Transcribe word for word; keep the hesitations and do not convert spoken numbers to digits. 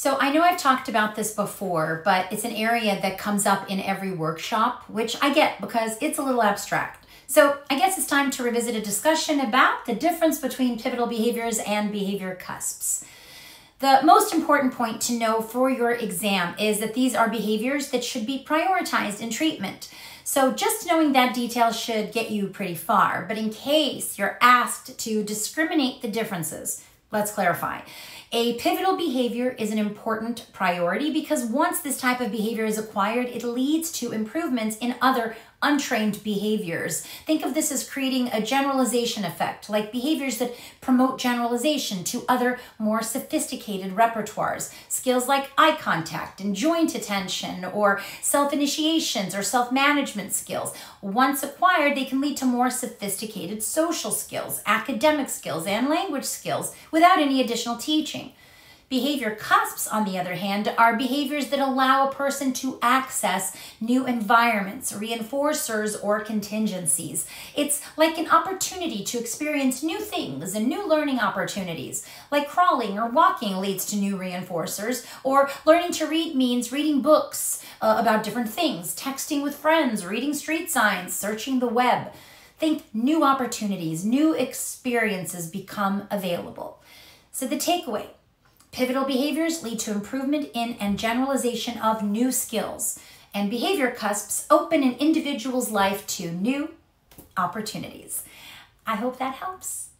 So I know I've talked about this before, but it's an area that comes up in every workshop, which I get because it's a little abstract. So I guess it's time to revisit a discussion about the difference between pivotal behaviors and behavior cusps. The most important point to know for your exam is that these are behaviors that should be prioritized in treatment. So just knowing that detail should get you pretty far. But in case you're asked to discriminate the differences, let's clarify. A pivotal behavior is an important priority because once this type of behavior is acquired, it leads to improvements in other untrained behaviors. Think of this as creating a generalization effect, like behaviors that promote generalization to other more sophisticated repertoires. Skills like eye contact and joint attention, or self-initiations or self-management skills. Once acquired, they can lead to more sophisticated social skills, academic skills, and language skills without any additional teaching. Behavior cusps, on the other hand, are behaviors that allow a person to access new environments, reinforcers, or contingencies. It's like an opportunity to experience new things and new learning opportunities. Like crawling or walking leads to new reinforcers, or learning to read means reading books uh, about different things, texting with friends, reading street signs, searching the web. Think new opportunities, new experiences become available. So the takeaway: pivotal behaviors lead to improvement in and generalization of new skills, and behavior cusps open an individual's life to new opportunities. I hope that helps.